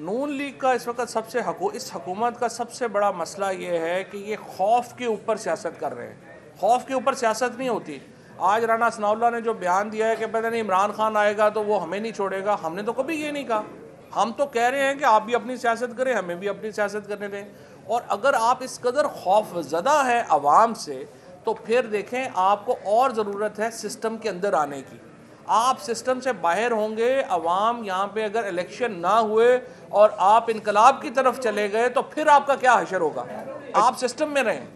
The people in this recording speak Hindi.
नून लीग का इस वक्त इस हुकूमत का सबसे बड़ा मसला ये है कि ये खौफ के ऊपर सियासत कर रहे हैं। खौफ के ऊपर सियासत नहीं होती। आज राना सनाउल्लाह ने जो बयान दिया है कि पता नहीं इमरान खान आएगा तो वो हमें नहीं छोड़ेगा, हमने तो कभी ये नहीं कहा। हम तो कह रहे हैं कि आप भी अपनी सियासत करें, हमें भी अपनी सियासत करने दें। और अगर आप इस कदर खौफजदा है आवाम से, तो फिर देखें आपको और ज़रूरत है सिस्टम के अंदर आने की। आप सिस्टम से बाहर होंगे, अवाम यहाँ पे अगर इलेक्शन ना हुए और आप इनकलाब की तरफ चले गए तो फिर आपका क्या हशर होगा। आप सिस्टम में रहें।